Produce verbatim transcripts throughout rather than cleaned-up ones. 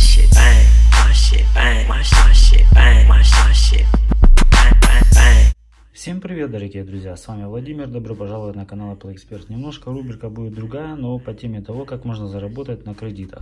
shit bang, my shit bang, my shit bang, my shit bang, bang, bang. Всем привет, дорогие друзья, с вами Владимир, добро пожаловать на канал Apple Expert. Немножко рубрика будет другая, но по теме того, как можно заработать на кредитах.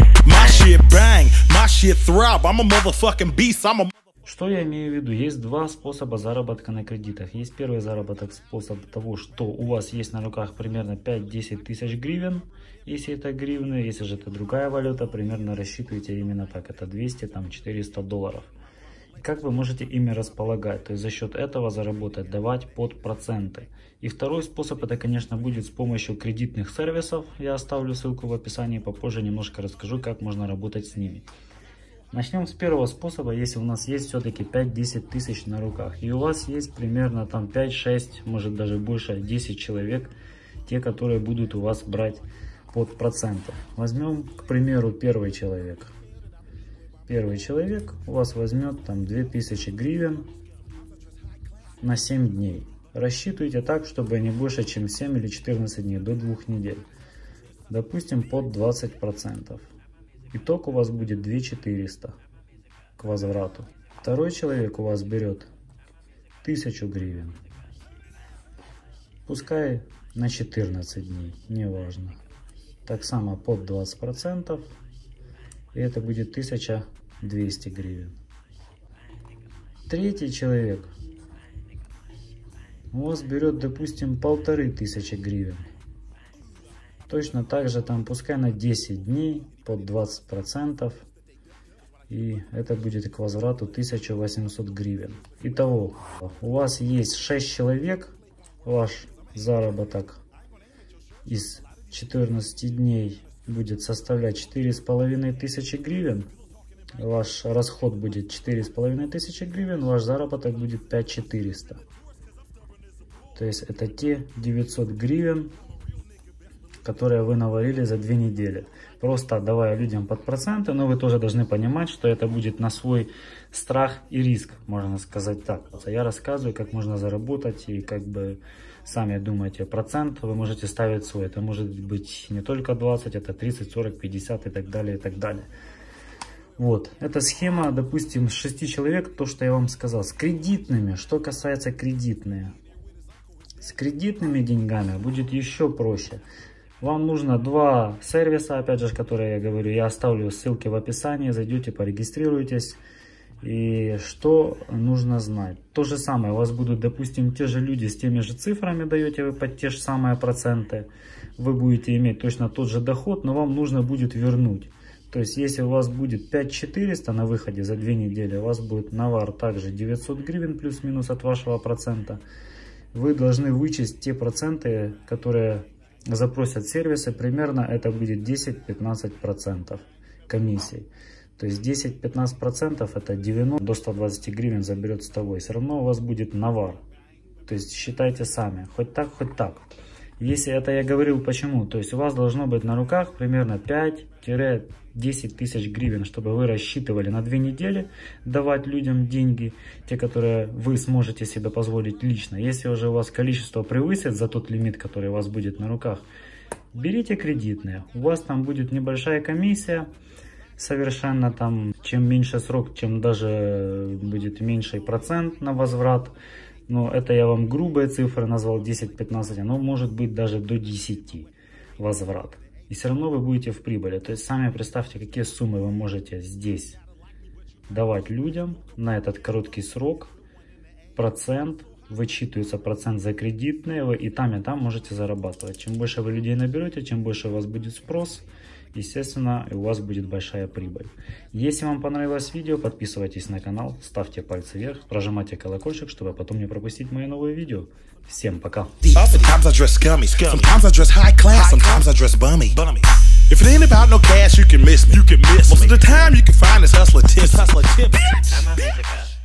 Что я имею в виду? Есть два способа заработка на кредитах. Есть первый заработок, способ того, что у вас есть на руках примерно пять-десять тысяч гривен, если это гривны, если же это другая валюта, примерно рассчитывайте именно так, это двести-четыреста долларов. И как вы можете ими располагать, то есть за счет этого заработать, давать под проценты. И второй способ, это, конечно, будет с помощью кредитных сервисов. Я оставлю ссылку в описании, попозже немножко расскажу, как можно работать с ними. Начнем с первого способа. Если у нас есть все-таки пять-десять тысяч на руках, и у вас есть примерно там пять-шесть, может даже больше, десять человек, те, которые будут у вас брать под проценты. Возьмем, к примеру, первый человек. Первый человек у вас возьмет там две тысячи гривен на семь дней. Рассчитывайте так, чтобы не больше, чем семь или четырнадцать дней, до двух недель. Допустим, под двадцать процентов. Итог у вас будет две тысячи четыреста к возврату. Второй человек у вас берет тысячу гривен. Пускай на четырнадцать дней, неважно. Так само под двадцать процентов. И это будет тысяча двести гривен. Третий человек у вас берет, допустим, полторы тысячи гривен. Точно так же там пускай на десять дней под двадцать процентов. И это будет к возврату тысяча восемьсот гривен. Итого, у вас есть шесть человек. Ваш заработок из четырнадцати дней будет составлять четыре с половиной тысячи гривен. Ваш расход будет четыре с половиной тысячи гривен. Ваш заработок будет пять тысяч четыреста. То есть это те девятьсот гривен, которые вы наварили за две недели, просто отдавая людям под проценты. Но вы тоже должны понимать, что это будет на свой страх и риск, можно сказать так. Я рассказываю, как можно заработать, и как бы сами думаете, процент вы можете ставить свой. Это может быть не только двадцать, это тридцать, сорок, пятьдесят и так далее, и так далее. Вот, эта схема, допустим, с шести человек, то, что я вам сказал. С кредитными, что касается кредитные, с кредитными деньгами будет еще проще. Вам нужно два сервиса, опять же, которые я говорю, я оставлю ссылки в описании, зайдете, порегистрируйтесь. И что нужно знать? То же самое, у вас будут, допустим, те же люди с теми же цифрами, даете вы под те же самые проценты. Вы будете иметь точно тот же доход, но вам нужно будет вернуть. То есть, если у вас будет пять тысяч четыреста на выходе за две недели, у вас будет навар также девятьсот гривен плюс-минус от вашего процента. Вы должны вычесть те проценты, которые запросят сервисы, примерно это будет десять-пятнадцать процентов комиссий. То есть десять-пятнадцать процентов это девяносто до ста двадцати гривен заберет с того. И все равно у вас будет навар. То есть считайте сами. Хоть так, хоть так. Если это я говорил почему. То есть у вас должно быть на руках примерно пять-десять тысяч гривен, чтобы вы рассчитывали на две недели давать людям деньги. Те, которые вы сможете себе позволить лично. Если уже у вас количество превысит за тот лимит, который у вас будет на руках, берите кредитные. У вас там будет небольшая комиссия. Совершенно там, чем меньше срок, чем даже будет меньший процент на возврат. Но это я вам грубые цифры назвал, десять-пятнадцать, оно может быть даже до десяти возврат. И все равно вы будете в прибыли. То есть сами представьте, какие суммы вы можете здесь давать людям на этот короткий срок. Процент, вычитывается процент за кредитные, вы и там, и там можете зарабатывать. Чем больше вы людей наберете, чем больше у вас будет спрос. Естественно, у вас будет большая прибыль. Если вам понравилось видео, подписывайтесь на канал, ставьте пальцы вверх, прожимайте колокольчик, чтобы потом не пропустить мои новые видео. Всем пока! If it ain't about no cash, you can miss me. You can miss Most me. Of the time, you can find this hustler tips. Hustler tips.